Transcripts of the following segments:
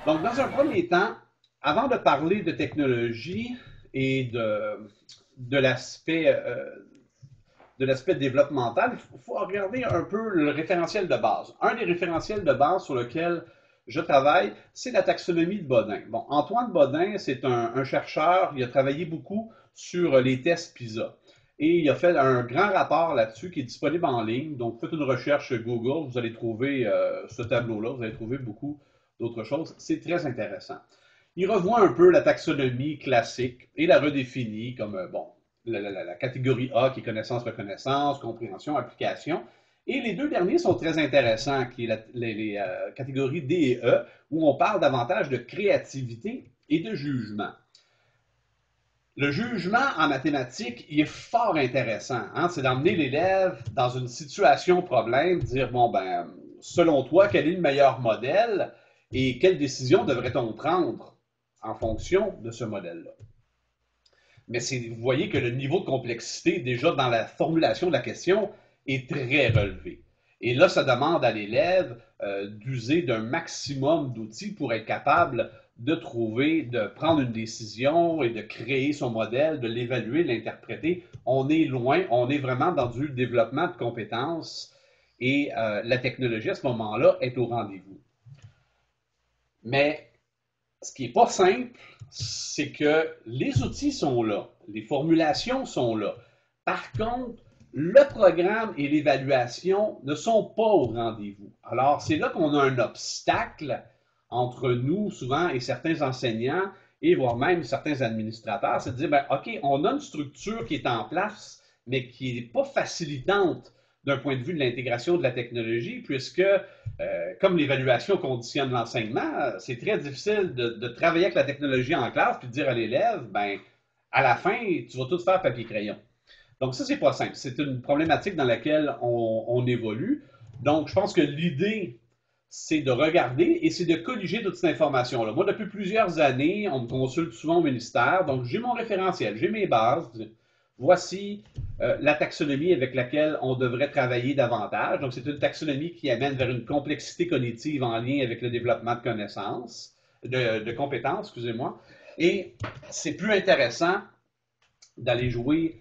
Donc, dans un premier temps, avant de parler de technologie et de l'aspect de l'aspect développemental, il faut regarder un peu le référentiel de base. Un des référentiels de base sur lequel je travaille, c'est la taxonomie de Bodin. Bon, Antoine Bodin, c'est un chercheur, il a travaillé beaucoup sur les tests PISA. Et il a fait un grand rapport là-dessus qui est disponible en ligne. Donc, faites une recherche Google, vous allez trouver ce tableau-là, vous allez trouver beaucoup d'autres choses. C'est très intéressant. Il revoit un peu la taxonomie classique et la redéfinit comme, bon, la catégorie A qui est connaissance, reconnaissance, compréhension, application. Et les deux derniers sont très intéressants, qui est les catégories D et E, où on parle davantage de créativité et de jugement. Le jugement en mathématiques, il est fort intéressant. Hein? C'est d'emmener l'élève dans une situation problème, dire, bon, ben, selon toi, quel est le meilleur modèle et quelle décision devrait-on prendre en fonction de ce modèle-là. Mais vous voyez que le niveau de complexité, déjà dans la formulation de la question, est très relevé. Et là, ça demande à l'élève d'user d'un maximum d'outils pour être capable de trouver, de prendre une décision et de créer son modèle, de l'évaluer, de l'interpréter. On est loin, on est vraiment dans du développement de compétences et la technologie à ce moment-là est au rendez-vous. Mais ce qui n'est pas simple, c'est que les outils sont là, les formulations sont là. Par contre, le programme et l'évaluation ne sont pas au rendez-vous. Alors, c'est là qu'on a un obstacle entre nous, souvent, et certains enseignants, et voire même certains administrateurs, c'est de dire, ben, OK, on a une structure qui est en place, mais qui n'est pas facilitante d'un point de vue de l'intégration de la technologie, puisque, comme l'évaluation conditionne l'enseignement, c'est très difficile de travailler avec la technologie en classe puis de dire à l'élève, ben, à la fin, tu vas tout faire papier-crayon. Donc, ça, c'est pas simple. C'est une problématique dans laquelle on évolue. Donc, je pense que l'idée, c'est de regarder et c'est de colliger toute cette information-là. Moi, depuis plusieurs années, on me consulte souvent au ministère. Donc, j'ai mon référentiel, j'ai mes bases. Voici la taxonomie avec laquelle on devrait travailler davantage. Donc, c'est une taxonomie qui amène vers une complexité cognitive en lien avec le développement de connaissances, de compétences, excusez-moi. Et c'est plus intéressant d'aller jouer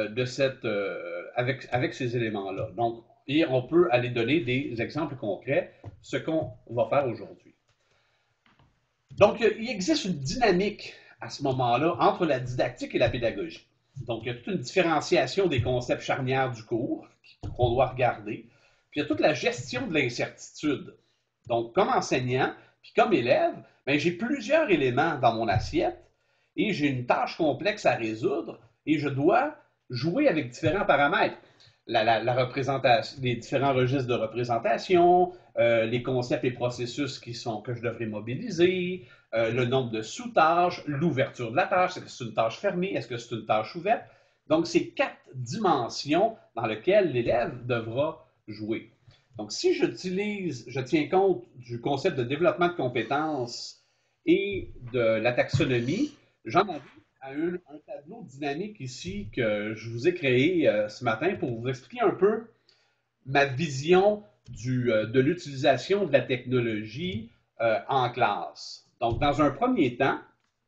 avec ces éléments-là. Donc, et on peut aller donner des exemples concrets, ce qu'on va faire aujourd'hui. Donc, il existe une dynamique à ce moment-là entre la didactique et la pédagogie. Donc, il y a toute une différenciation des concepts charnières du cours qu'on doit regarder. Puis, il y a toute la gestion de l'incertitude. Donc, comme enseignant, puis comme élève, ben, j'ai plusieurs éléments dans mon assiette et j'ai une tâche complexe à résoudre et je dois jouer avec différents paramètres. La représentation, les différents registres de représentation, les concepts et processus que je devrais mobiliser, le nombre de sous-tâches, l'ouverture de la tâche, est-ce que c'est une tâche fermée, est-ce que c'est une tâche ouverte. Donc, c'est 4 dimensions dans lesquelles l'élève devra jouer. Donc, si je tiens compte du concept de développement de compétences et de la taxonomie, j'en arrive à un tableau dynamique ici que je vous ai créé ce matin pour vous expliquer un peu ma vision de l'utilisation de la technologie en classe. Donc, dans un premier temps,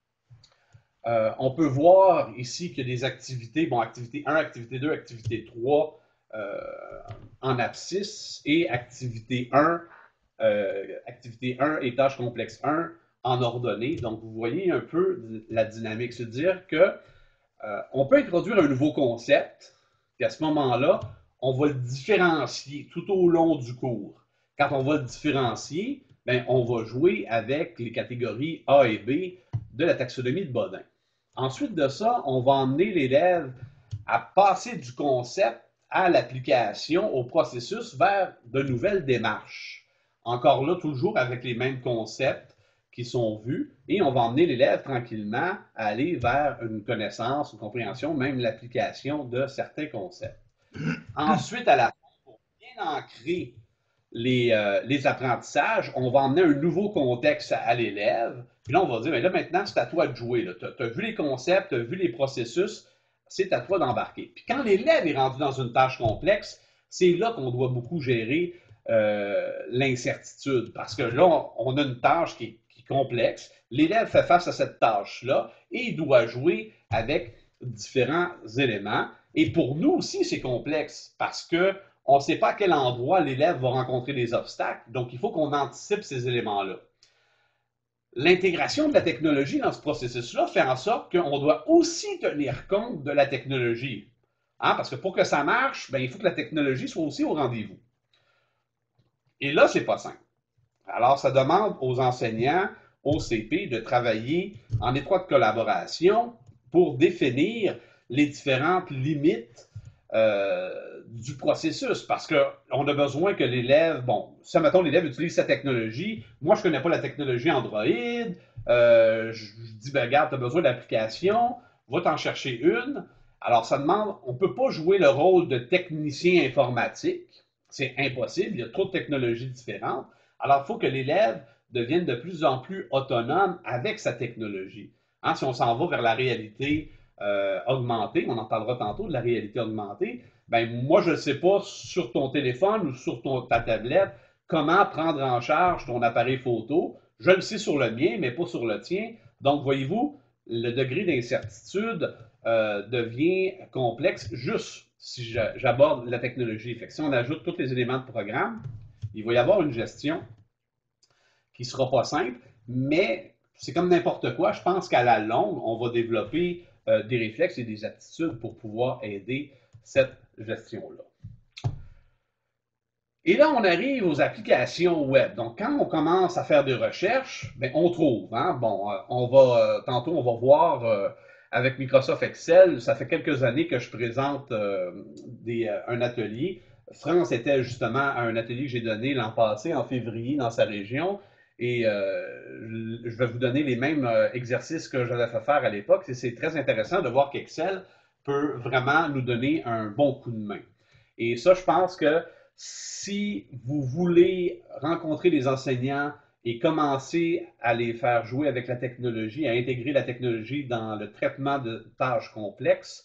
on peut voir ici qu'il y a des activités, bon, activité 1, activité 2, activité 3 en abscisse et activité 1 et tâche complexe 1 en ordonnée. Donc, vous voyez un peu la dynamique. C'est-à-dire que on peut introduire un nouveau concept, puis à ce moment-là, on va le différencier tout au long du cours. Quand on va le différencier, ben, on va jouer avec les catégories A et B de la taxonomie de Bodin. Ensuite de ça, on va emmener l'élève à passer du concept à l'application, au processus, vers de nouvelles démarches. Encore là, toujours avec les mêmes concepts qui sont vus, et on va emmener l'élève tranquillement à aller vers une connaissance, une compréhension, même l'application de certains concepts. Ensuite, à la fin, pour bien ancrer les apprentissages, on va emmener un nouveau contexte à l'élève. Puis là, on va dire, mais là, maintenant, c'est à toi de jouer. Tu as vu les concepts, tu as vu les processus, c'est à toi d'embarquer. Puis quand l'élève est rendu dans une tâche complexe, c'est là qu'on doit beaucoup gérer l'incertitude. Parce que là, on a une tâche qui est complexe. L'élève fait face à cette tâche-là et il doit jouer avec différents éléments. Et pour nous aussi, c'est complexe parce que on ne sait pas à quel endroit l'élève va rencontrer des obstacles. Donc, il faut qu'on anticipe ces éléments-là. L'intégration de la technologie dans ce processus-là fait en sorte qu'on doit aussi tenir compte de la technologie. Hein? Parce que pour que ça marche, ben, il faut que la technologie soit aussi au rendez-vous. Et là, c'est pas simple. Alors, ça demande aux enseignants, au CP, de travailler en étroite collaboration pour définir les différentes limites du processus. Parce qu'on a besoin que l'élève, bon, si, mettons, l'élève utilise sa technologie, moi, je ne connais pas la technologie Android, je dis, ben, regarde, tu as besoin d'application, va t'en chercher une. Alors, ça demande, on ne peut pas jouer le rôle de technicien informatique. C'est impossible, il y a trop de technologies différentes. Alors, il faut que l'élève devienne de plus en plus autonome avec sa technologie. Hein, si on s'en va vers la réalité augmentée, on en parlera tantôt de la réalité augmentée, ben moi, je ne sais pas sur ton téléphone ou sur ta tablette comment prendre en charge ton appareil photo. Je le sais sur le mien, mais pas sur le tien. Donc, voyez-vous, le degré d'incertitude devient complexe juste si j'aborde la technologie. Fait que si on ajoute tous les éléments de programme, il va y avoir une gestion qui ne sera pas simple, mais c'est comme n'importe quoi. Je pense qu'à la longue, on va développer des réflexes et des attitudes pour pouvoir aider cette gestion-là. Et là, on arrive aux applications web. Donc, quand on commence à faire des recherches, bien, on trouve. Hein? Bon, tantôt, on va voir avec Microsoft Excel. Ça fait quelques années que je présente un atelier. France était justement à un atelier que j'ai donné l'an passé, en février, dans sa région. Et je vais vous donner les mêmes exercices que j'avais fait faire à l'époque. C'est très intéressant de voir qu'Excel peut vraiment nous donner un bon coup de main. Et ça, je pense que si vous voulez rencontrer les enseignants et commencer à les faire jouer avec la technologie, à intégrer la technologie dans le traitement de tâches complexes,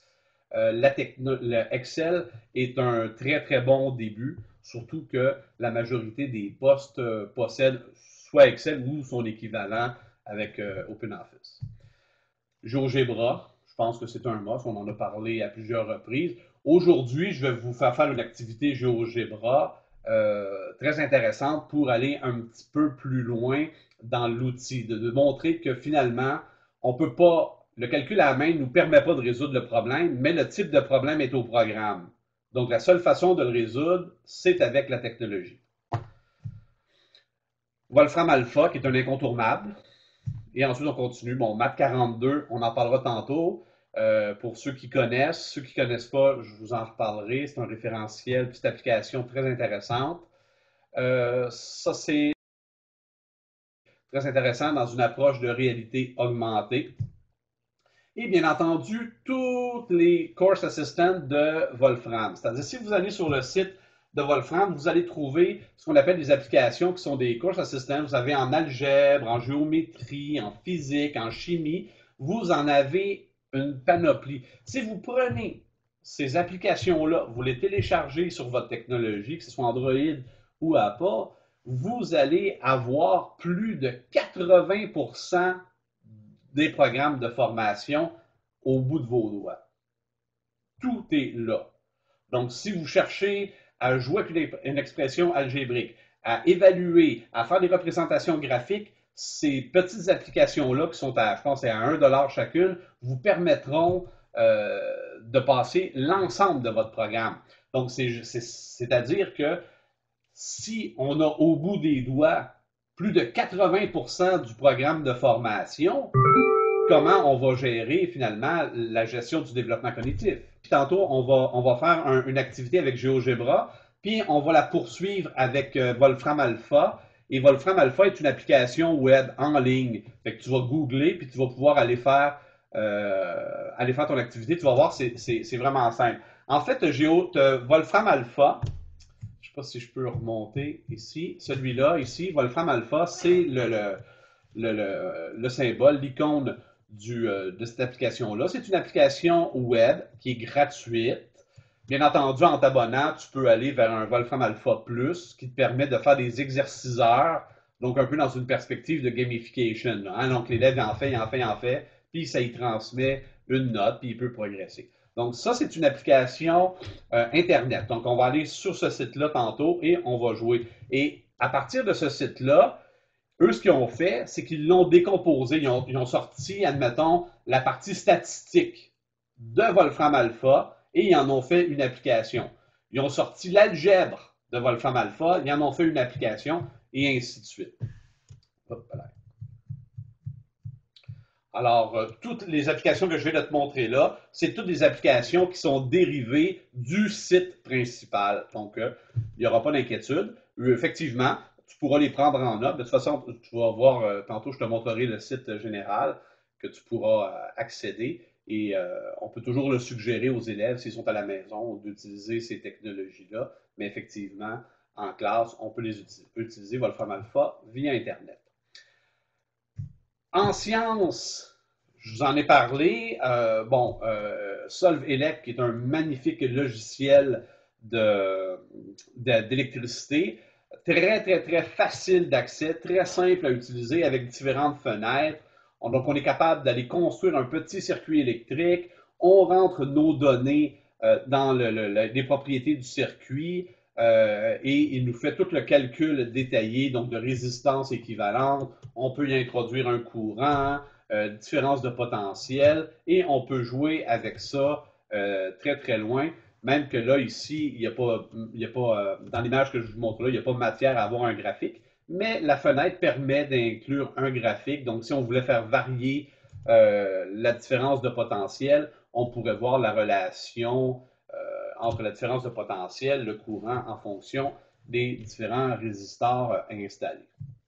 Excel est un très, très bon début, surtout que la majorité des postes possèdent soit Excel ou son équivalent avec OpenOffice. GeoGebra, je pense que c'est un must, on en a parlé à plusieurs reprises. Aujourd'hui, je vais vous faire une activité GeoGebra très intéressante pour aller un petit peu plus loin dans l'outil, de montrer que finalement, on peut pas, le calcul à la main ne nous permet pas de résoudre le problème, mais le type de problème est au programme. Donc, la seule façon de le résoudre, c'est avec la technologie. Wolfram Alpha, qui est un incontournable. Et ensuite, on continue. Bon, Math 42, on en parlera tantôt. Pour ceux qui connaissent pas, je vous en reparlerai. C'est un référentiel, petite application très intéressante. Ça, c'est très intéressant dans une approche de réalité augmentée. Et bien entendu, toutes les Course Assistants de Wolfram. C'est-à-dire, si vous allez sur le site de Wolfram, vous allez trouver ce qu'on appelle des applications qui sont des Course Assistants. Vous avez en algèbre, en géométrie, en physique, en chimie. Vous en avez une panoplie. Si vous prenez ces applications-là, vous les téléchargez sur votre technologie, que ce soit Android ou Apple, vous allez avoir plus de 80% des programmes de formation au bout de vos doigts. Tout est là. Donc, si vous cherchez à jouer avec une expression algébrique, à évaluer, à faire des représentations graphiques, ces petites applications-là, qui sont à, je pense, à 1$ chacune, vous permettront de passer l'ensemble de votre programme. Donc, c'est-à-dire que si on a au bout des doigts plus de 80% du programme de formation, comment on va gérer finalement la gestion du développement cognitif. Puis tantôt, on va faire une activité avec GeoGebra, puis on va la poursuivre avec Wolfram Alpha. Et Wolfram Alpha est une application web en ligne. Fait que tu vas googler, puis tu vas pouvoir aller faire ton activité. Tu vas voir, c'est vraiment simple. En fait, Wolfram Alpha, je ne sais pas si je peux remonter ici, celui-là, ici, Wolfram Alpha, c'est le symbole, l'icône de cette application-là. C'est une application web qui est gratuite. Bien entendu, en t'abonnant, tu peux aller vers un Wolfram Alpha Plus qui te permet de faire des exerciceurs. Donc, un peu dans une perspective de gamification, là, hein. Donc, l'élève en fait, il en fait, il en fait, puis ça y transmet une note, puis il peut progresser. Donc, ça, c'est une application Internet. Donc, on va aller sur ce site-là tantôt et on va jouer. Et à partir de ce site-là, eux, ce qu'ils ont fait, c'est qu'ils l'ont décomposé. Ils ont sorti, admettons, la partie statistique de Wolfram Alpha et ils en ont fait une application. Ils ont sorti l'algèbre de Wolfram Alpha, ils en ont fait une application et ainsi de suite. Hop là. Alors, toutes les applications que je vais te montrer là, c'est toutes des applications qui sont dérivées du site principal. Donc, il n'y aura pas d'inquiétude. Effectivement, tu pourras les prendre en note. De toute façon, tu vas voir, tantôt je te montrerai le site général que tu pourras accéder. Et on peut toujours le suggérer aux élèves s'ils sont à la maison d'utiliser ces technologies-là. Mais effectivement, en classe, on peut les utiliser Wolfram Alpha via Internet. En sciences, je vous en ai parlé. Solv-Elec, qui est un magnifique logiciel d'électricité, très, très, très facile d'accès, très simple à utiliser avec différentes fenêtres. Donc, on est capable d'aller construire un petit circuit électrique. On rentre nos données dans les propriétés du circuit et il nous fait tout le calcul détaillé, donc de résistance équivalente. On peut y introduire un courant, différence de potentiel et on peut jouer avec ça très très loin. Même que là, ici, il n'y a pas dans l'image que je vous montre là, il n'y a pas matière à avoir un graphique, mais la fenêtre permet d'inclure un graphique. Donc, si on voulait faire varier la différence de potentiel, on pourrait voir la relation entre la différence de potentiel, le courant en fonction des différents résistors installés.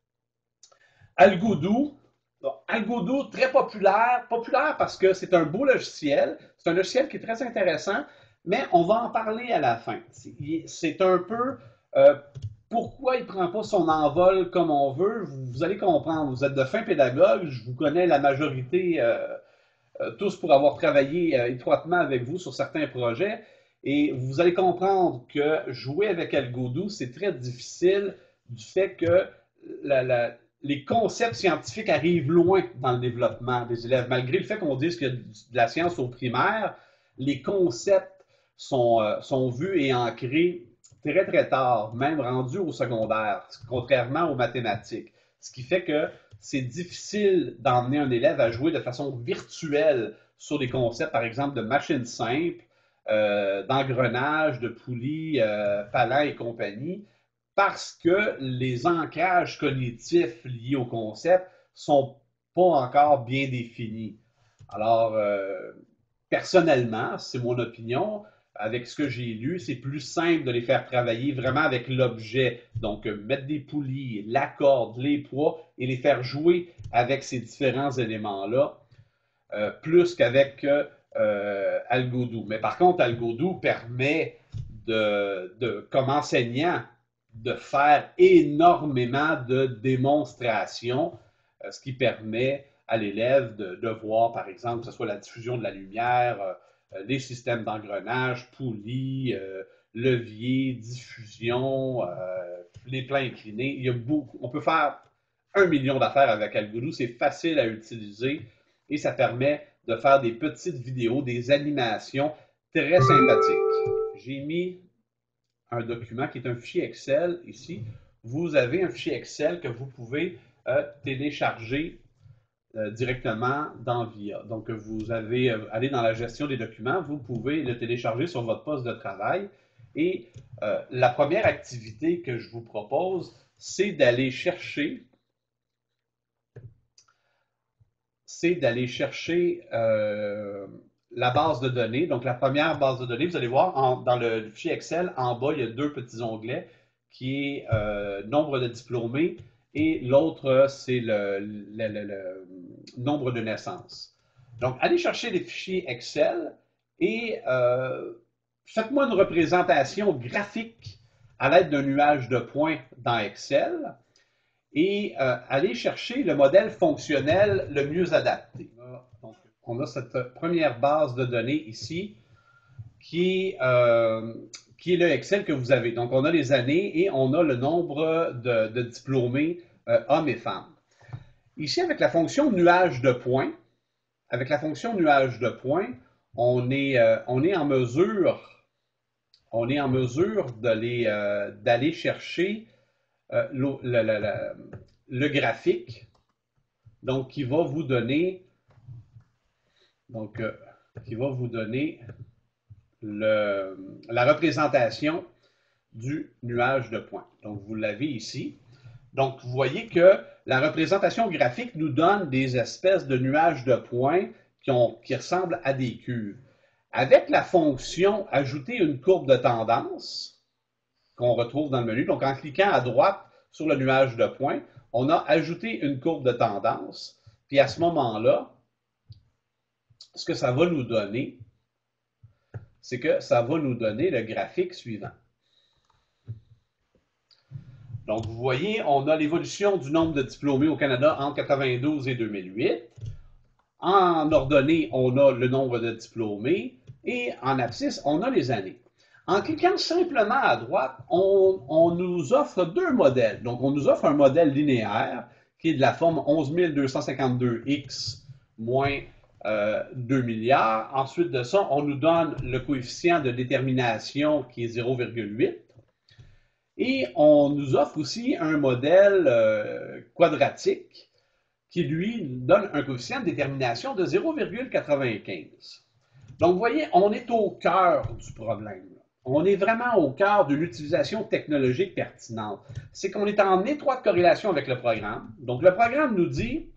Algodoo. Algodoo, très populaire. Populaire parce que c'est un beau logiciel. C'est un logiciel qui est très intéressant, mais on va en parler à la fin. C'est un peu pourquoi il ne prend pas son envol comme on veut. Vous allez comprendre. Vous êtes de fins pédagogues. Je vous connais la majorité, tous pour avoir travaillé étroitement avec vous sur certains projets. Et vous allez comprendre que jouer avec Algodoo, c'est très difficile du fait que les concepts scientifiques arrivent loin dans le développement des élèves. Malgré le fait qu'on dise qu'il y a de la science au primaire, les concepts sont vus et ancrés très, très tard, même rendus au secondaire, contrairement aux mathématiques. Ce qui fait que c'est difficile d'emmener un élève à jouer de façon virtuelle sur des concepts, par exemple, de machines simples, d'engrenage, de poulies, palans et compagnie, parce que les ancrages cognitifs liés au concept sont pas encore bien définis. Alors, personnellement, c'est mon opinion, avec ce que j'ai lu, c'est plus simple de les faire travailler vraiment avec l'objet. Donc, mettre des poulies, la corde, les poids et les faire jouer avec ces différents éléments-là, plus qu'avec Algodoo. Mais par contre, Algodoo permet comme enseignant de faire énormément de démonstrations, ce qui permet à l'élève de voir, par exemple, que ce soit la diffusion de la lumière, les systèmes d'engrenage, poulies, levier, diffusion, les plans inclinés. Il y a beaucoup, on peut faire 1 million d'affaires avec Algodoo. C'est facile à utiliser et ça permet de faire des petites vidéos, des animations très sympathiques. J'ai mis un document qui est un fichier Excel ici. Vous avez un fichier Excel que vous pouvez télécharger directement dans VIA. Donc, vous avez allez dans la gestion des documents, vous pouvez le télécharger sur votre poste de travail. Et la première activité que je vous propose, c'est d'aller chercher la base de données. Donc, la première base de données, vous allez voir dans le fichier Excel, en bas, il y a deux petits onglets qui est nombre de diplômés et l'autre, c'est le nombre de naissances. Donc, allez chercher les fichiers Excel et faites-moi une représentation graphique à l'aide d'un nuage de points dans Excel et allez chercher le modèle fonctionnel le mieux adapté. Donc, on a cette première base de données ici qui est le Excel que vous avez. Donc, on a les années et on a le nombre de diplômés hommes et femmes. Ici, avec la fonction nuage de points, on est en mesure, d'aller chercher le graphique, donc qui va vous donner, la représentation du nuage de points. Donc, vous l'avez ici. Donc, vous voyez que la représentation graphique nous donne des espèces de nuages de points qui ressemblent à des cuves. Avec la fonction ajouter une courbe de tendance qu'on retrouve dans le menu, donc en cliquant à droite sur le nuage de points, on a ajouté une courbe de tendance. Puis à ce moment-là, ce que ça va nous donner, c'est que ça va nous donner le graphique suivant. Donc, vous voyez, on a l'évolution du nombre de diplômés au Canada entre 1992 et 2008. En ordonnée, on a le nombre de diplômés et en abscisse, on a les années. En cliquant simplement à droite, on nous offre deux modèles. Donc, on nous offre un modèle linéaire qui est de la forme 11 252x moins 2 milliards. Ensuite de ça, on nous donne le coefficient de détermination qui est 0,8. Et on nous offre aussi un modèle quadratique qui, lui, donne un coefficient de détermination de 0,95. Donc, vous voyez, on est au cœur du problème. On est vraiment au cœur d'une utilisation technologique pertinente. C'est qu'on est en étroite corrélation avec le programme. Donc, le programme nous dit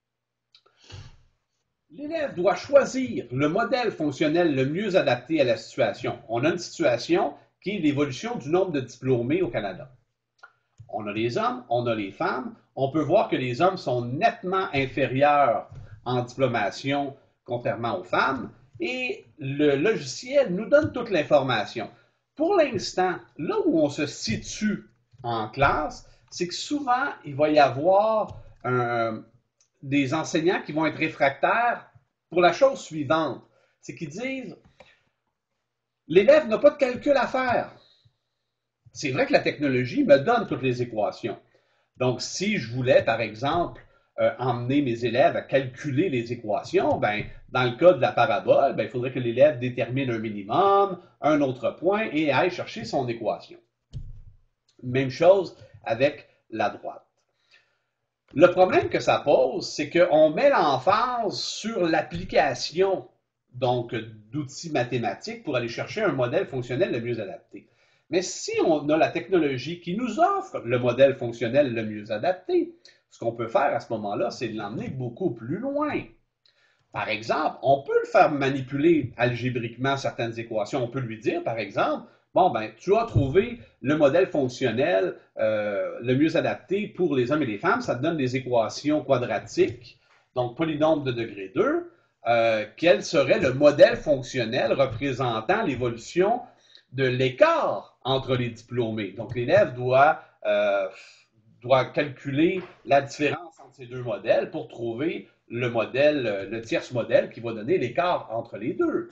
l'élève doit choisir le modèle fonctionnel le mieux adapté à la situation. On a une situation qui est l'évolution du nombre de diplômés au Canada. On a les hommes, on a les femmes. On peut voir que les hommes sont nettement inférieurs en diplomation contrairement aux femmes. Et le logiciel nous donne toute l'information. Pour l'instant, là où on se situe en classe, c'est que souvent, il va y avoir des enseignants qui vont être réfractaires pour la chose suivante. C'est qu'ils disent, l'élève n'a pas de calcul à faire. C'est vrai que la technologie me donne toutes les équations. Donc, si je voulais, par exemple, emmener mes élèves à calculer les équations, ben, dans le cas de la parabole, ben, il faudrait que l'élève détermine un minimum, un autre point et aille chercher son équation. Même chose avec la droite. Le problème que ça pose, c'est qu'on met l'emphase sur l'application donc d'outils mathématiques pour aller chercher un modèle fonctionnel le mieux adapté. Mais si on a la technologie qui nous offre le modèle fonctionnel le mieux adapté, ce qu'on peut faire à ce moment-là, c'est de l'emmener beaucoup plus loin. Par exemple, on peut le faire manipuler algébriquement certaines équations. On peut lui dire, par exemple, bon, ben, tu as trouvé le modèle fonctionnel le mieux adapté pour les hommes et les femmes. Ça te donne des équations quadratiques, donc polynôme de degré 2. Quel serait le modèle fonctionnel représentant l'évolution de l'écart entre les diplômés? Donc, l'élève doit calculer la différence entre ces deux modèles pour trouver le tierce modèle qui va donner l'écart entre les deux.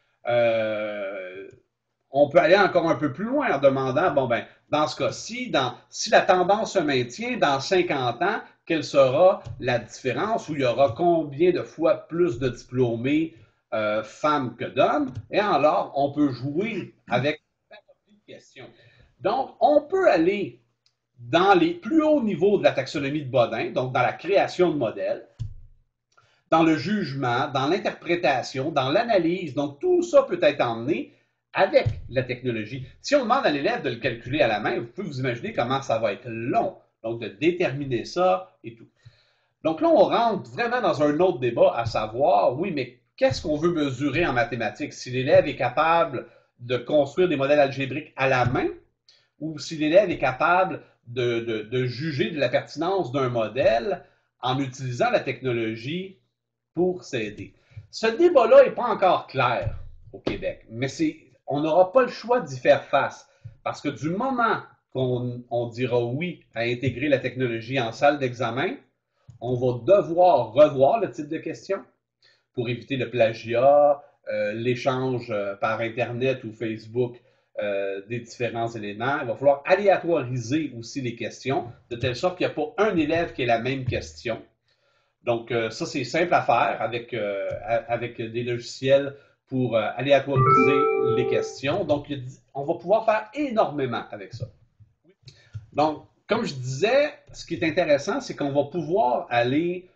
On peut aller encore un peu plus loin en demandant, bon ben, dans ce cas-ci, si la tendance se maintient dans 50 ans, quelle sera la différence où il y aura combien de fois plus de diplômés femmes que d'hommes? Et alors, on peut jouer avec une question. Donc, on peut aller dans les plus hauts niveaux de la taxonomie de Bodin, donc dans la création de modèles, dans le jugement, dans l'interprétation, dans l'analyse. Donc, tout ça peut être emmené avec la technologie. Si on demande à l'élève de le calculer à la main, vous pouvez vous imaginer comment ça va être long. Donc, de déterminer ça et tout. Donc là, on rentre vraiment dans un autre débat, à savoir, oui, mais qu'est-ce qu'on veut mesurer en mathématiques? Si l'élève est capable de construire des modèles algébriques à la main, ou si l'élève est capable de juger de la pertinence d'un modèle en utilisant la technologie pour s'aider. Ce débat-là n'est pas encore clair au Québec, mais on n'aura pas le choix d'y faire face, parce que du moment qu'on dira oui à intégrer la technologie en salle d'examen, on va devoir revoir le type de questions pour éviter le plagiat, l'échange par Internet ou Facebook des différents éléments. Il va falloir aléatoriser aussi les questions, de telle sorte qu'il n'y a pas un élève qui ait la même question. Donc, ça, c'est simple à faire avec des logiciels pour aléatoriser les questions. Donc, on va pouvoir faire énormément avec ça. Donc, comme je disais, ce qui est intéressant, c'est qu'on va pouvoir aller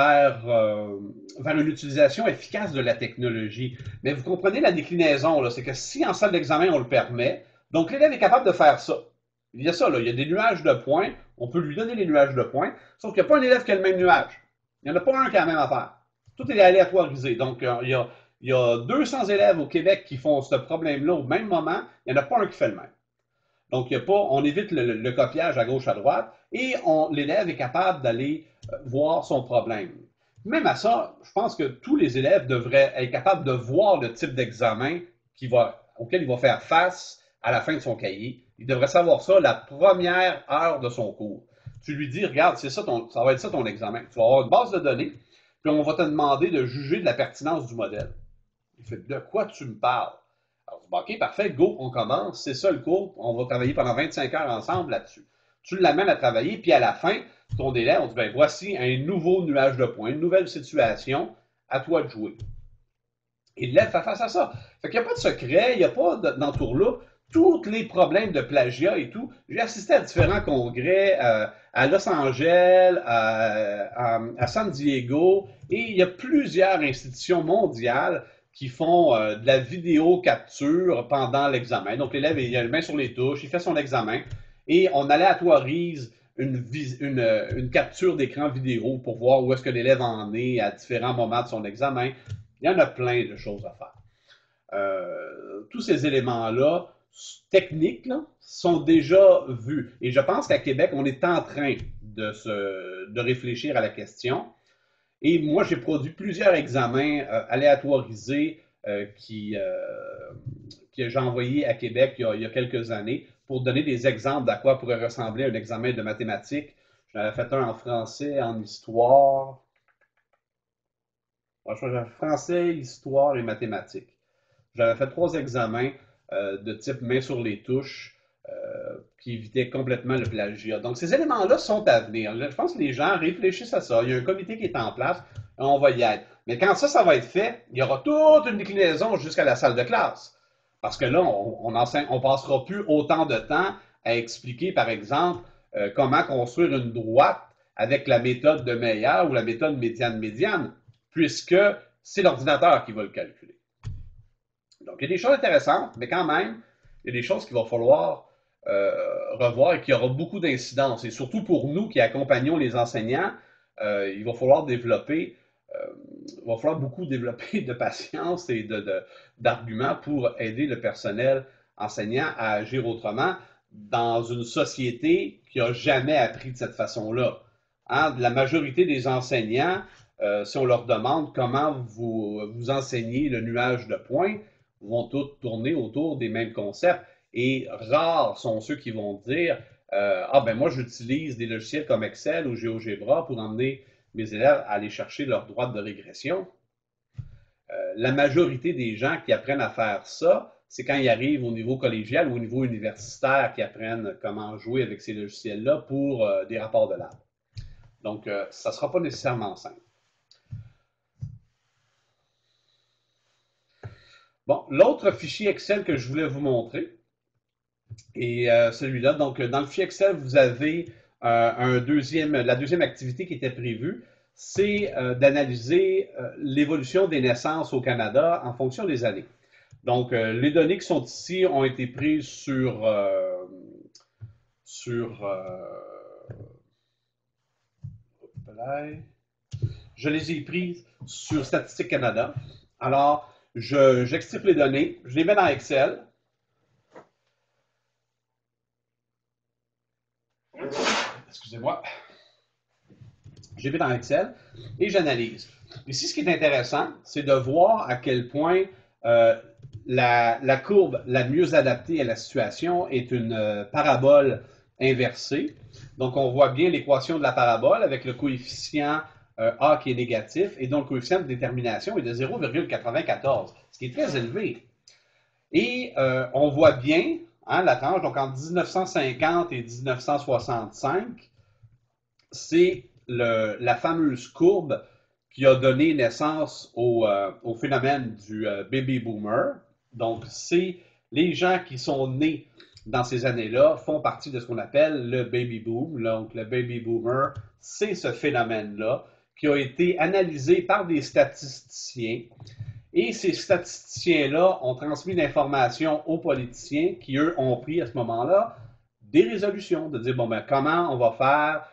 vers une utilisation efficace de la technologie. Mais vous comprenez la déclinaison, c'est que si en salle d'examen, on le permet, donc l'élève est capable de faire ça. Il y a ça, là, il y a des nuages de points, on peut lui donner les nuages de points, sauf qu'il n'y a pas un élève qui a le même nuage. Il n'y en a pas un qui a la même affaire. Tout est aléatorisé. Donc, il y a 200 élèves au Québec qui font ce problème-là au même moment, il n'y en a pas un qui fait le même. Donc, on évite le copiage à gauche, à droite, et l'élève est capable d'aller voir son problème. Même à ça, je pense que tous les élèves devraient être capables de voir le type d'examen auquel il va faire face à la fin de son cahier. Il devrait savoir ça la première heure de son cours. Tu lui dis, regarde, ça va être ça ton examen. Tu vas avoir une base de données, puis on va te demander de juger de la pertinence du modèle. Il fait, de quoi tu me parles? Alors, OK, parfait, go, on commence. C'est ça le cours. On va travailler pendant 25 heures ensemble là-dessus. Tu l'amènes à travailler, puis à la fin, ton élève, on dit, ben voici un nouveau nuage de points, une nouvelle situation, à toi de jouer. Et l'élève fait face à ça. Fait qu'il n'y a pas de secret, il n'y a pas d'entourloupe. Tous les problèmes de plagiat et tout, j'ai assisté à différents congrès à Los Angeles, à San Diego, et il y a plusieurs institutions mondiales qui font de la vidéo capture pendant l'examen. Donc, l'élève, il a la main sur les touches, il fait son examen, et on aléatorise une capture d'écran vidéo pour voir où est-ce que l'élève en est à différents moments de son examen. Il y en a plein de choses à faire. Tous ces éléments-là, techniques, là, sont déjà vus. Et je pense qu'à Québec, on est en train de réfléchir à la question. Et moi, j'ai produit plusieurs examens aléatorisés que j'ai envoyés à Québec il y a quelques années pour donner des exemples d'à quoi pourrait ressembler un examen de mathématiques. J'en avais fait un en français, en histoire. Français, histoire et mathématiques. J'avais fait 3 examens de type main sur les touches qui évitaient complètement le plagiat. Donc, ces éléments-là sont à venir. Je pense que les gens réfléchissent à ça. Il y a un comité qui est en place. On va y être. Mais quand ça va être fait, il y aura toute une déclinaison jusqu'à la salle de classe. Parce que là, on ne passera plus autant de temps à expliquer, par exemple, comment construire une droite avec la méthode de Meyer ou la méthode médiane-médiane, puisque c'est l'ordinateur qui va le calculer. Donc, il y a des choses intéressantes, mais quand même, il y a des choses qu'il va falloir revoir et qu'il y aura beaucoup d'incidences. Et surtout pour nous qui accompagnons les enseignants, il va falloir beaucoup développer de patience et d'arguments pour aider le personnel enseignant à agir autrement dans une société qui n'a jamais appris de cette façon-là. Hein? La majorité des enseignants, si on leur demande comment vous enseignez le nuage de points, vont tous tourner autour des mêmes concepts. Et rares sont ceux qui vont dire ah ben moi j'utilise des logiciels comme Excel ou GeoGebra pour emmener mes élèves à aller chercher leur droite de régression. La majorité des gens qui apprennent à faire ça, c'est quand ils arrivent au niveau collégial ou au niveau universitaire qu'ils apprennent comment jouer avec ces logiciels-là pour des rapports de lab. Donc, ça ne sera pas nécessairement simple. Bon, l'autre fichier Excel que je voulais vous montrer est celui-là. Donc, dans le fichier Excel, vous avez la deuxième activité qui était prévue, c'est d'analyser l'évolution des naissances au Canada en fonction des années. Donc, les données qui sont ici ont été prises je les ai prises sur Statistique Canada. Alors, j'extirpe les données, je les mets dans Excel. Excusez-moi. Je les mets dans Excel et j'analyse. Ici, ce qui est intéressant, c'est de voir à quel point la courbe la mieux adaptée à la situation est une parabole inversée. Donc, on voit bien l'équation de la parabole avec le coefficient A qui est négatif et donc le coefficient de détermination est de 0,94, ce qui est très élevé. Et on voit bien hein, la tranche, donc en 1950 et 1965, c'est la fameuse courbe qui a donné naissance au phénomène du baby boomer. Donc, c'est les gens qui sont nés dans ces années-là font partie de ce qu'on appelle le baby boom. Donc, le baby boomer, c'est ce phénomène-là qui a été analysé par des statisticiens. Et ces statisticiens-là ont transmis l'information aux politiciens qui, eux, ont pris à ce moment-là des résolutions, de dire, bon, ben, comment on va faire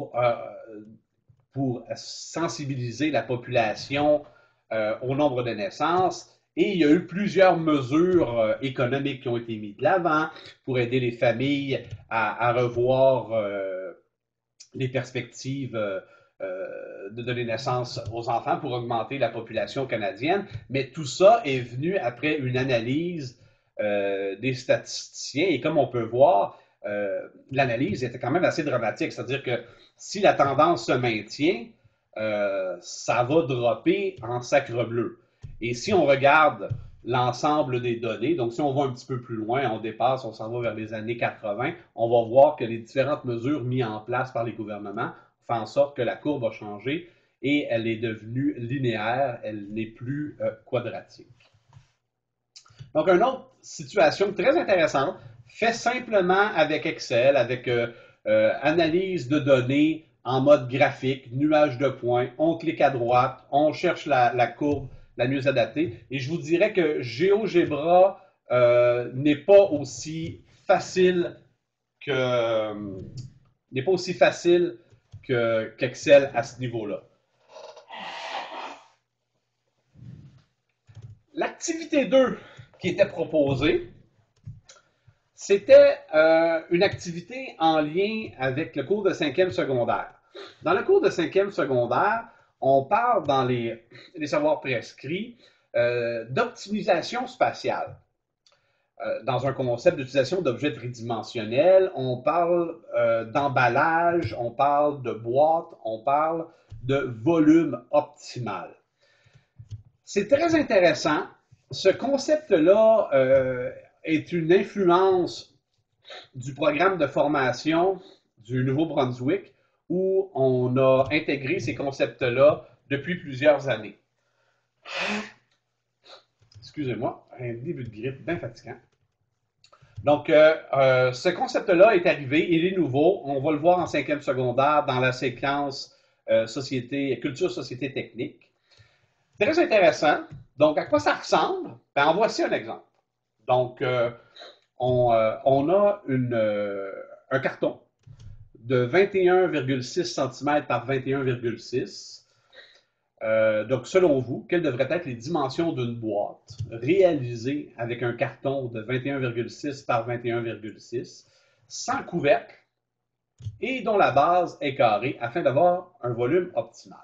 pour sensibiliser la population au nombre de naissances. Et il y a eu plusieurs mesures économiques qui ont été mises de l'avant pour aider les familles à revoir les perspectives de donner naissance aux enfants pour augmenter la population canadienne. Mais tout ça est venu après une analyse des statisticiens. Et comme on peut voir, l'analyse était quand même assez dramatique. C'est-à-dire que si la tendance se maintient, ça va dropper en sacre bleu. Et si on regarde l'ensemble des données, donc si on va un petit peu plus loin, on dépasse, on s'en va vers les années 80, on va voir que les différentes mesures mises en place par les gouvernements font en sorte que la courbe a changé et elle est devenue linéaire, elle n'est plus quadratique. Donc, une autre situation très intéressante, fait simplement avec Excel, avec analyse de données en mode graphique, nuage de points, on clique à droite, on cherche la courbe la mieux adaptée. Et je vous dirais que GeoGebra n'est pas aussi facile qu'Excel à ce niveau-là. L'activité 2 qui était proposée, c'était une activité en lien avec le cours de 5e secondaire. Dans le cours de 5e secondaire, on parle dans les savoirs prescrits d'optimisation spatiale. Dans un concept d'utilisation d'objets tridimensionnels, on parle d'emballage, on parle de boîte, on parle de volume optimal. C'est très intéressant. Ce concept-là est une influence du programme de formation du Nouveau-Brunswick où on a intégré ces concepts-là depuis plusieurs années. Excusez-moi, un début de grippe bien fatigant. Donc, ce concept-là est arrivé, il est nouveau. On va le voir en 5e secondaire dans la séquence culture, société, technique. Très intéressant. Donc, à quoi ça ressemble? Ben, en voici un exemple. Donc, on a un carton de 21,6 cm par 21,6. Donc, selon vous, quelles devraient être les dimensions d'une boîte réalisée avec un carton de 21,6 par 21,6, sans couvercle et dont la base est carrée afin d'avoir un volume optimal?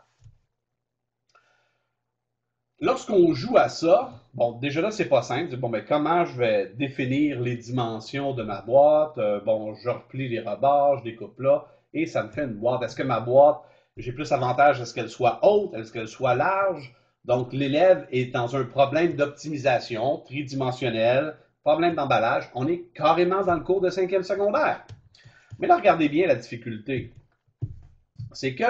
Lorsqu'on joue à ça, bon, déjà là, c'est pas simple. Bon, ben, comment je vais définir les dimensions de ma boîte? Bon, je replie les rebords, je découpe là, et ça me fait une boîte. Est-ce que ma boîte, j'ai plus avantage à ce qu'elle soit haute, à ce qu'elle soit large? Donc, l'élève est dans un problème d'optimisation tridimensionnel, problème d'emballage. On est carrément dans le cours de 5e secondaire. Mais là, regardez bien la difficulté. C'est que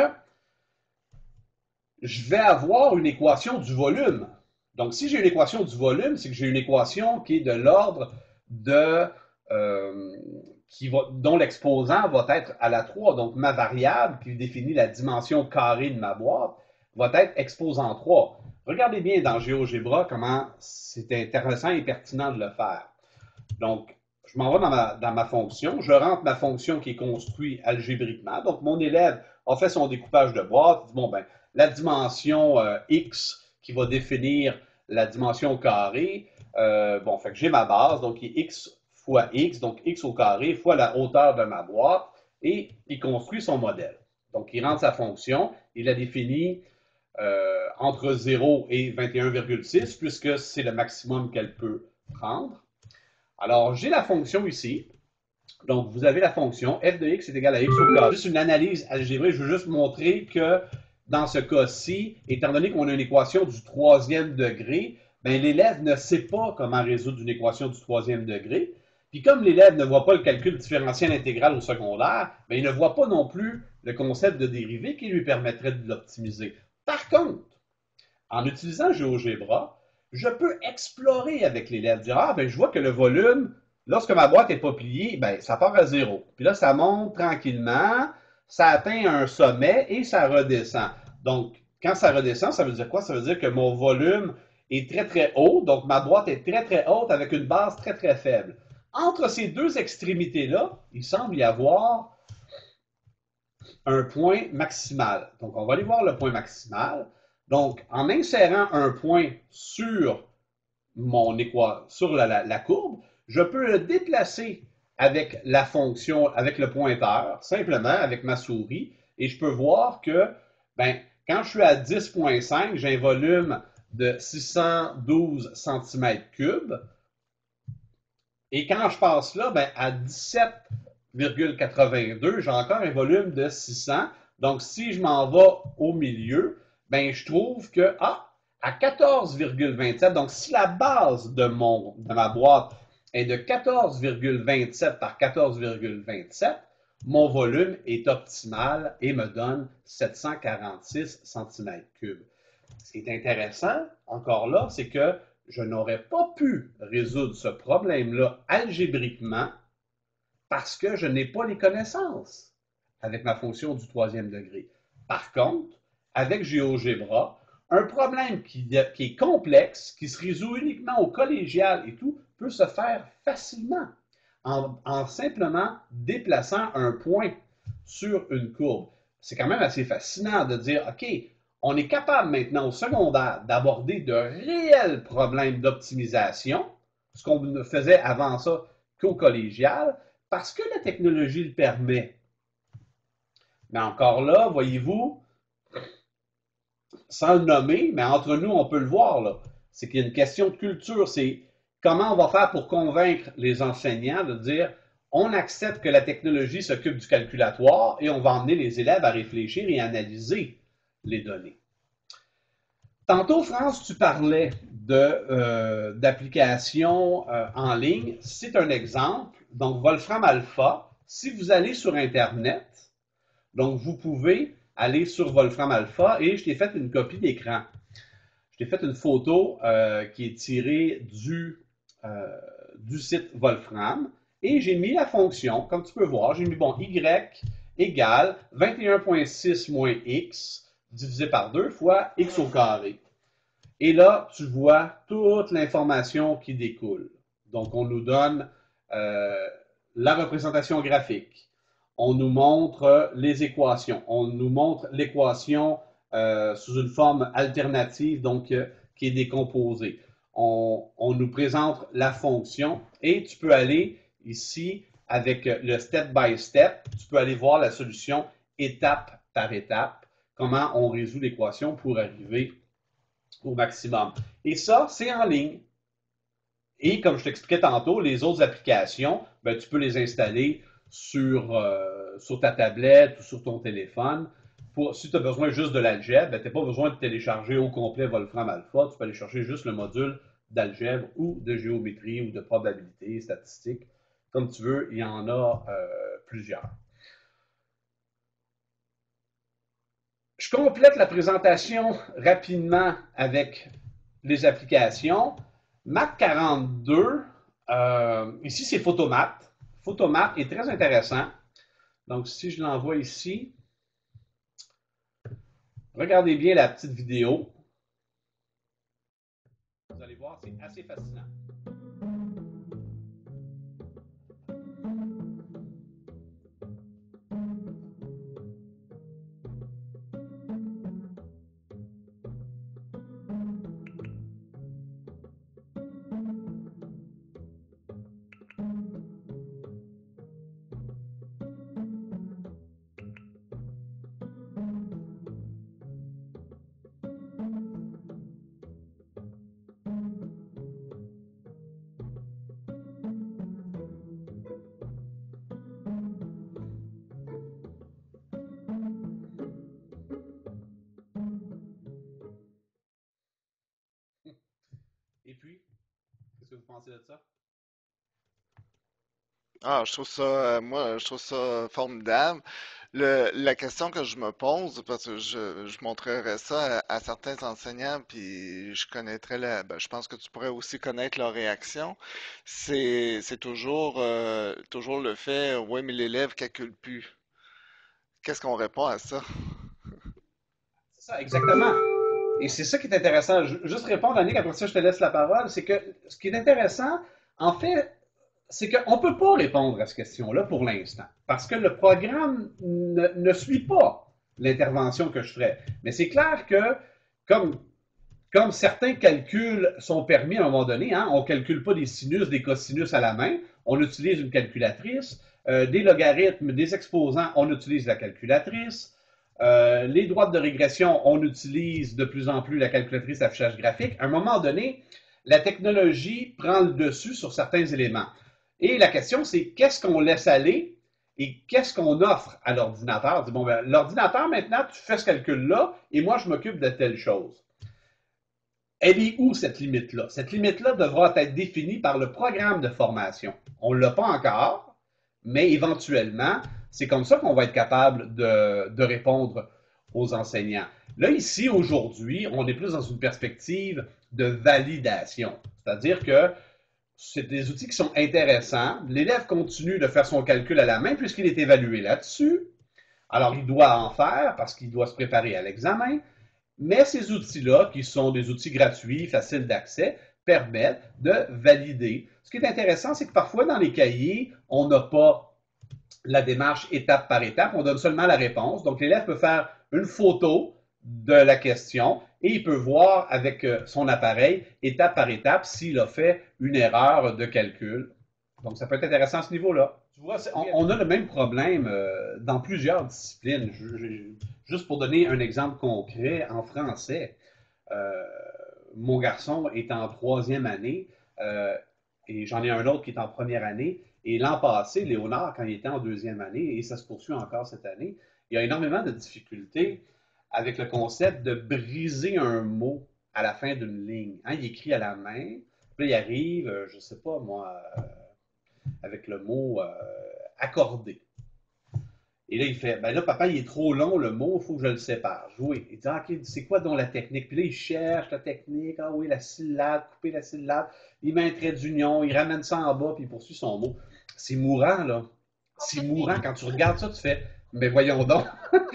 je vais avoir une équation du volume. Donc, si j'ai une équation du volume, c'est que j'ai une équation qui est de l'ordre de dont l'exposant va être à la 3. Donc, ma variable qui définit la dimension carrée de ma boîte va être exposant 3. Regardez bien dans GeoGebra comment c'est intéressant et pertinent de le faire. Donc, je m'en vais dans ma fonction. Je rentre ma fonction qui est construite algébriquement. Donc, mon élève a fait son découpage de boîte. Il dit, bon, ben, la dimension x qui va définir la dimension carrée, bon, fait que j'ai ma base, donc qui est x fois x, donc x au carré fois la hauteur de ma boîte, et il construit son modèle. Donc, il rentre sa fonction, il la définit entre 0 et 21,6, puisque c'est le maximum qu'elle peut prendre. Alors, j'ai la fonction ici. Donc, vous avez la fonction f de x est égal à x au carré. Juste une analyse algébrique, je veux juste montrer que dans ce cas-ci, étant donné qu'on a une équation du 3e degré, ben, l'élève ne sait pas comment résoudre une équation du troisième degré. Puis comme l'élève ne voit pas le calcul différentiel intégral au secondaire, ben, il ne voit pas non plus le concept de dérivée qui lui permettrait de l'optimiser. Par contre, en utilisant GeoGebra, je peux explorer avec l'élève, dire, ah, ben, je vois que le volume, lorsque ma boîte n'est pas pliée, ben, ça part à zéro. Puis là, ça monte tranquillement, ça atteint un sommet et ça redescend. Donc, quand ça redescend, ça veut dire quoi? Ça veut dire que mon volume est très, très haut. Donc, ma boîte est très, très haute avec une base très, très faible. Entre ces deux extrémités-là, il semble y avoir un point maximal. Donc, on va aller voir le point maximal. Donc, en insérant un point sur sur la courbe, je peux le déplacer avec la fonction, avec le pointeur, simplement avec ma souris, et je peux voir que ben, quand je suis à 10,5, j'ai un volume de 612 cm3. Et quand je passe là, ben, à 17,82, j'ai encore un volume de 600. Donc, si je m'en vais au milieu, ben, je trouve que, à 14,27, donc si la base de ma boîte est de 14,27 par 14,27, mon volume est optimal et me donne 746 cm3. Ce qui est intéressant, encore là, c'est que je n'aurais pas pu résoudre ce problème-là algébriquement parce que je n'ai pas les connaissances avec ma fonction du troisième degré. Par contre, avec GeoGebra, un problème qui est complexe, qui se résout uniquement au collégial et tout, peut se faire facilement en simplement déplaçant un point sur une courbe. C'est quand même assez fascinant de dire, OK, on est capable maintenant au secondaire d'aborder de réels problèmes d'optimisation, ce qu'on ne faisait avant ça qu'au collégial, parce que la technologie le permet. Mais encore là, voyez-vous, sans le nommer, mais entre nous, on peut le voir, là, c'est qu'il y a une question de culture, c'est comment on va faire pour convaincre les enseignants de dire on accepte que la technologie s'occupe du calculatoire et on va emmener les élèves à réfléchir et analyser les données. Tantôt, France, tu parlais d'applications en ligne. C'est un exemple. Donc, Wolfram Alpha, si vous allez sur Internet, donc vous pouvez aller sur Wolfram Alpha et je t'ai fait une copie d'écran. Je t'ai fait une photo qui est tirée du site Wolfram et j'ai mis la fonction, comme tu peux voir, j'ai mis bon y égale 21,6 moins x divisé par 2 fois x au carré. Et là, tu vois toute l'information qui découle. Donc, on nous donne la représentation graphique. On nous montre les équations. On nous montre l'équation sous une forme alternative, donc qui est décomposée. On nous présente la fonction et tu peux aller ici avec le step by step, tu peux aller voir la solution étape par étape, comment on résout l'équation pour arriver au maximum. Et ça, c'est en ligne. Et comme je t'expliquais tantôt, les autres applications, ben, tu peux les installer sur ta tablette ou sur ton téléphone. Si tu as besoin juste de l'algèbre, ben, tu n'as pas besoin de télécharger au complet Wolfram Alpha. Tu peux aller chercher juste le module d'algèbre ou de géométrie ou de probabilité statistique. Comme tu veux, il y en a plusieurs. Je complète la présentation rapidement avec les applications. Mac 42, ici c'est Photomat. Photomat est très intéressant. Donc si je l'envoie ici, regardez bien la petite vidéo. Vous allez voir, c'est assez fascinant. que vous pensez de ça? Ah, moi, je trouve ça formidable. La question que je me pose, parce que je montrerai ça à certains enseignants, puis je connaîtrai je pense que tu pourrais aussi connaître leur réaction. C'est toujours le fait, oui, mais l'élève calcule plus. Qu'est-ce qu'on répond à ça? C'est ça, exactement. Et c'est ça qui est intéressant. Juste répondre, Annick, après ça, je te laisse la parole. C'est que ce qui est intéressant, en fait, c'est qu'on ne peut pas répondre à cette question-là pour l'instant, parce que le programme ne suit pas l'intervention que je ferai. Mais c'est clair que, comme, comme certains calculs sont permis à un moment donné, hein, on ne calcule pas des sinus, des cosinus à la main, on utilise une calculatrice, des logarithmes, des exposants, on utilise la calculatrice, les droites de régression, on utilise de plus en plus la calculatrice d'affichage graphique. À un moment donné, la technologie prend le dessus sur certains éléments. Et la question, c'est qu'est-ce qu'on laisse aller et qu'est-ce qu'on offre à l'ordinateur? On dit, bon, ben, l'ordinateur, maintenant, tu fais ce calcul-là et moi, je m'occupe de telle chose. Elle est où cette limite-là? Cette limite-là devra être définie par le programme de formation. On ne l'a pas encore, mais éventuellement, c'est comme ça qu'on va être capable de répondre aux enseignants. Là, ici, aujourd'hui, on est plus dans une perspective de validation. C'est-à-dire que c'est des outils qui sont intéressants. L'élève continue de faire son calcul à la main puisqu'il est évalué là-dessus. Alors, il doit en faire parce qu'il doit se préparer à l'examen. Mais ces outils-là, qui sont des outils gratuits, faciles d'accès, permettent de valider. Ce qui est intéressant, c'est que parfois dans les cahiers, on n'a pas la démarche étape par étape, on donne seulement la réponse. Donc l'élève peut faire une photo de la question et il peut voir avec son appareil, étape par étape, s'il a fait une erreur de calcul. Donc ça peut être intéressant à ce niveau-là. Tu vois, on a le même problème dans plusieurs disciplines. Juste pour donner un exemple concret, en français, euh, mon garçon est en troisième année et j'en ai un autre qui est en première année. Et l'an passé, Léonard, quand il était en deuxième année, et ça se poursuit encore cette année, il y a énormément de difficultés avec le concept de briser un mot à la fin d'une ligne. Hein, il écrit à la main, puis il arrive, je ne sais pas moi, avec le mot accordé. Et là, il fait, ben là, papa, il est trop long le mot, il faut que je le sépare. Oui. Il dit, ah, OK, c'est quoi donc la technique? Puis là, il cherche la technique. Ah oui, la syllabe, couper la syllabe. Il met un trait d'union, il ramène ça en bas, puis il poursuit son mot. C'est mourant, là. C'est mourant. Quand tu regardes ça, tu fais, mais voyons donc.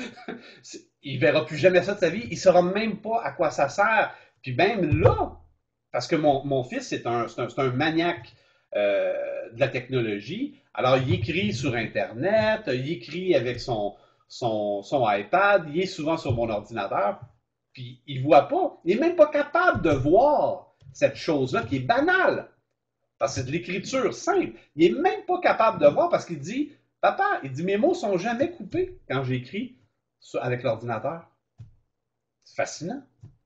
Il verra plus jamais ça de sa vie. Il ne saura même pas à quoi ça sert. Puis même là, parce que mon fils, c'est un maniaque de la technologie. Alors, il écrit sur Internet, il écrit avec son iPad, il est souvent sur mon ordinateur, puis il ne voit pas. Il n'est même pas capable de voir cette chose-là qui est banale, parce que c'est de l'écriture simple. Il n'est même pas capable de voir parce qu'il dit, papa, il dit, mes mots sont jamais coupés quand j'écris avec l'ordinateur. C'est fascinant.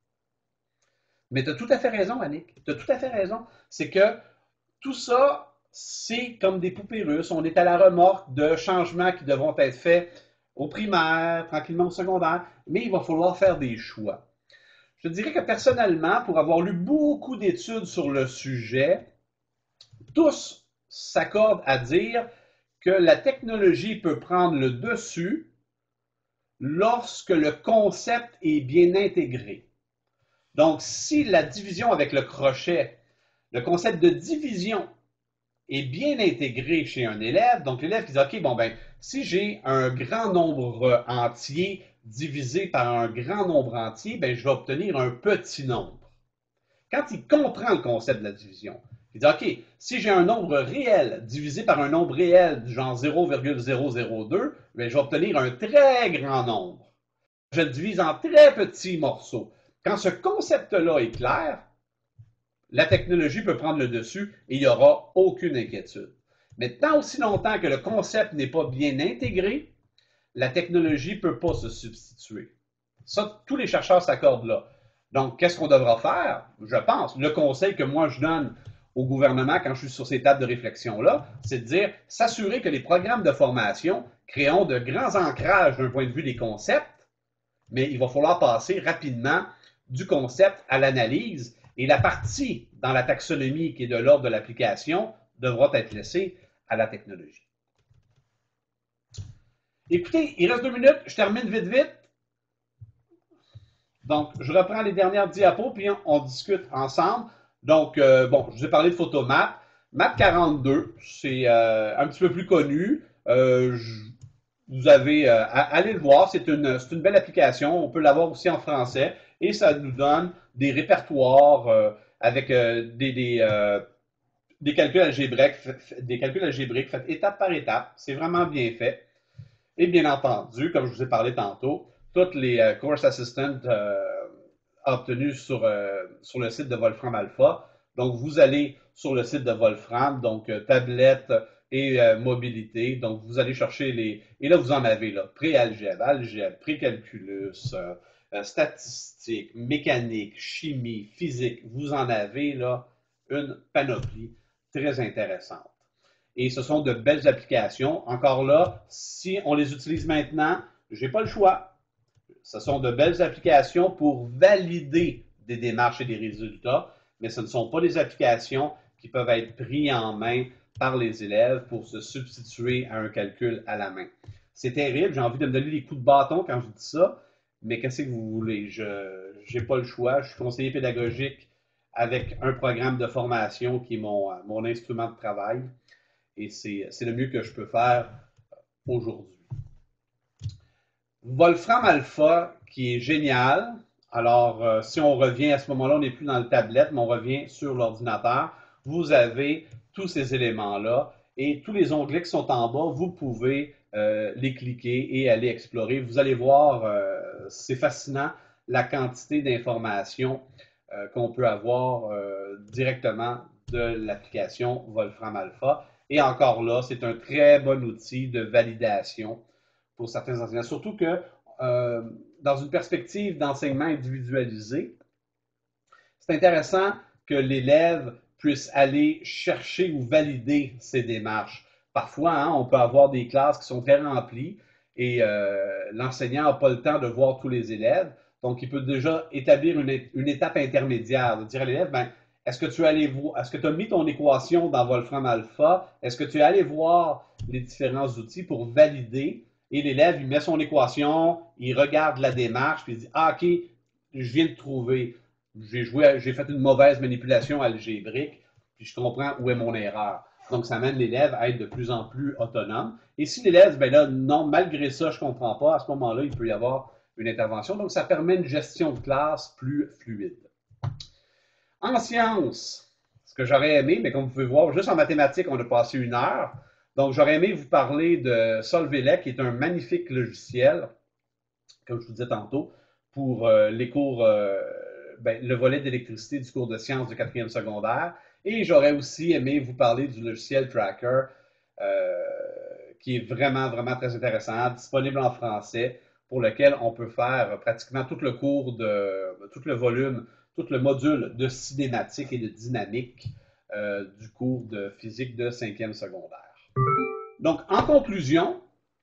Mais tu as tout à fait raison, Annick. Tu as tout à fait raison. C'est que tout ça, c'est comme des poupées russes. On est à la remorque de changements qui devront être faits au primaire, tranquillement au secondaire, mais il va falloir faire des choix. Je dirais que personnellement, pour avoir lu beaucoup d'études sur le sujet, tous s'accordent à dire que la technologie peut prendre le dessus lorsque le concept est bien intégré. Donc, si la division avec le crochet, le concept de division est bien intégré chez un élève, donc l'élève qui dit, OK, bon, ben, si j'ai un grand nombre entier divisé par un grand nombre entier, ben, je vais obtenir un petit nombre. Quand il comprend le concept de la division, il dit, OK, si j'ai un nombre réel divisé par un nombre réel du genre 0,002, ben, je vais obtenir un très grand nombre. Je le divise en très petits morceaux. Quand ce concept-là est clair, la technologie peut prendre le dessus et il n'y aura aucune inquiétude. Mais tant aussi longtemps que le concept n'est pas bien intégré, la technologie ne peut pas se substituer. Ça, tous les chercheurs s'accordent là. Donc, qu'est-ce qu'on devra faire? Je pense, le conseil que moi je donne au gouvernement quand je suis sur ces tables de réflexion-là, c'est de dire, s'assurer que les programmes de formation créeront de grands ancrages d'un point de vue des concepts, mais il va falloir passer rapidement du concept à l'analyse. Et la partie dans la taxonomie qui est de l'ordre de l'application devront être laissés à la technologie. Écoutez, il reste 2 minutes, je termine vite, vite. Donc, je reprends les dernières diapos, puis on discute ensemble. Donc, bon, je vous ai parlé de Photomap. Map 42, c'est un petit peu plus connu. Vous avez, allez le voir, c'est une belle application. On peut l'avoir aussi en français. Et ça nous donne des répertoires avec des calculs algébriques faits étape par étape. C'est vraiment bien fait. Et bien entendu, comme je vous ai parlé tantôt, toutes les Course Assistant obtenus sur le site de Wolfram Alpha. Donc, vous allez sur le site de Wolfram, donc tablette et mobilité. Donc, vous allez chercher les... Et là, vous en avez, là, pré-algèbre, algèbre, pré-calculus, statistique, mécanique, chimie, physique. Vous en avez, là, une panoplie très intéressante. Et ce sont de belles applications. Encore là, si on les utilise maintenant, je n'ai pas le choix. Ce sont de belles applications pour valider des démarches et des résultats, mais ce ne sont pas des applications qui peuvent être prises en main par les élèves pour se substituer à un calcul à la main. C'est terrible, j'ai envie de me donner des coups de bâton quand je dis ça, mais qu'est-ce que vous voulez? Je n'ai pas le choix. Je suis conseiller pédagogique avec un programme de formation qui est mon instrument de travail. Et c'est le mieux que je peux faire aujourd'hui. Wolfram Alpha, qui est génial. Alors, si on revient à ce moment-là, on n'est plus dans le tablette, mais on revient sur l'ordinateur. Vous avez tous ces éléments-là et tous les onglets qui sont en bas, vous pouvez les cliquer et aller explorer. Vous allez voir, c'est fascinant la quantité d'informations qu'on peut avoir directement de l'application Wolfram Alpha. Et encore là, c'est un très bon outil de validation pour certains enseignants. Surtout que dans une perspective d'enseignement individualisé, c'est intéressant que l'élève puisse aller chercher ou valider ses démarches. Parfois, hein, on peut avoir des classes qui sont très remplies et l'enseignant n'a pas le temps de voir tous les élèves. Donc, il peut déjà établir une étape intermédiaire, de dire à l'élève, ben, est-ce que tu as mis ton équation dans Wolfram Alpha? Est-ce que tu es allé voir les différents outils pour valider? Et l'élève, il met son équation, il regarde la démarche, puis il dit, ah, OK, je viens de trouver. J'ai fait une mauvaise manipulation algébrique, puis je comprends où est mon erreur. Donc, ça amène l'élève à être de plus en plus autonome. Et si l'élève, ben là, non, malgré ça, je ne comprends pas, à ce moment-là, il peut y avoir une intervention. Donc, ça permet une gestion de classe plus fluide. En sciences, ce que j'aurais aimé, mais comme vous pouvez voir, juste en mathématiques, on a passé 1 heure. Donc, j'aurais aimé vous parler de Solvaylet, qui est un magnifique logiciel, comme je vous disais tantôt, pour les cours, le volet d'électricité du cours de sciences de 4e secondaire. Et j'aurais aussi aimé vous parler du logiciel Tracker, qui est vraiment, vraiment très intéressant, disponible en français, pour lequel on peut faire pratiquement tout le cours tout le volume, tout le module de cinématique et de dynamique du cours de physique de 5e secondaire. Donc, en conclusion,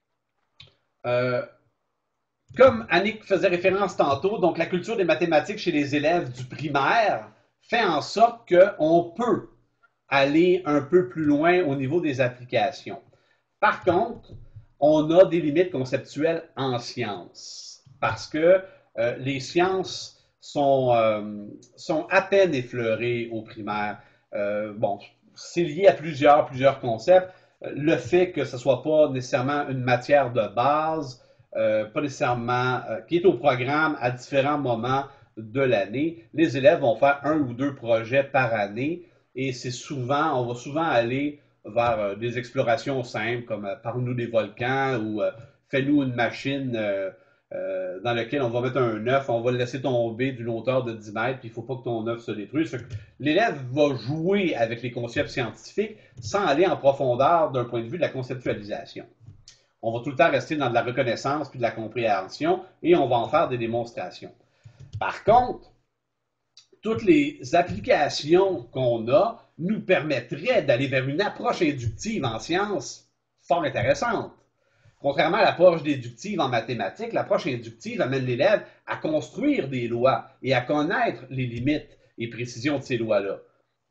comme Annick faisait référence tantôt, donc la culture des mathématiques chez les élèves du primaire fait en sorte qu'on peut aller un peu plus loin au niveau des applications. Par contre, on a des limites conceptuelles en sciences parce que les sciences sont à peine effleurées au primaire. Bon, c'est lié à plusieurs concepts. Le fait que ce ne soit pas nécessairement une matière de base, pas nécessairement, qui est au programme à différents moments de l'année. Les élèves vont faire 1 ou 2 projets par année et on va souvent aller vers des explorations simples comme parle-nous des volcans ou fais-nous une machine dans laquelle on va mettre un œuf, on va le laisser tomber d'une hauteur de 10 mètres, puis il ne faut pas que ton œuf se détruise. L'élève va jouer avec les concepts scientifiques sans aller en profondeur d'un point de vue de la conceptualisation. On va tout le temps rester dans de la reconnaissance puis de la compréhension et on va en faire des démonstrations. Par contre, toutes les applications qu'on a nous permettraient d'aller vers une approche inductive en sciences fort intéressante. Contrairement à l'approche déductive en mathématiques, l'approche inductive amène l'élève à construire des lois et à connaître les limites et précisions de ces lois-là.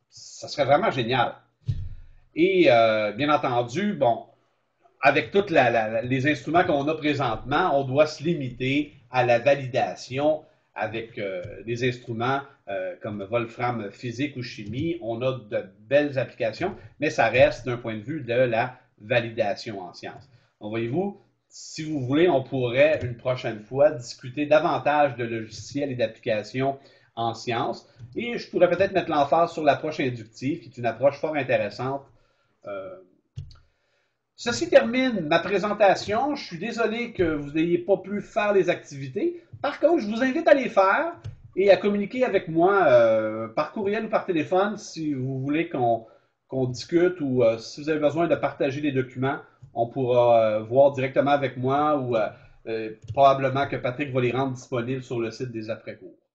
ça serait vraiment génial. Et bien entendu, bon, avec tous les instruments qu'on a présentement, on doit se limiter à la validation avec des instruments comme Wolfram physique ou chimie. On a de belles applications, mais ça reste d'un point de vue de la validation en sciences. Donc, voyez-vous, si vous voulez, on pourrait une prochaine fois discuter davantage de logiciels et d'applications en sciences. Et je pourrais peut-être mettre l'emphase sur l'approche inductive, qui est une approche fort intéressante. Euh, Ceci termine ma présentation. Je suis désolé que vous n'ayez pas pu faire les activités. Par contre, je vous invite à les faire et à communiquer avec moi par courriel ou par téléphone si vous voulez qu'on discute ou si vous avez besoin de partager des documents, on pourra voir directement avec moi ou probablement que Patrick va les rendre disponibles sur le site des après-cours.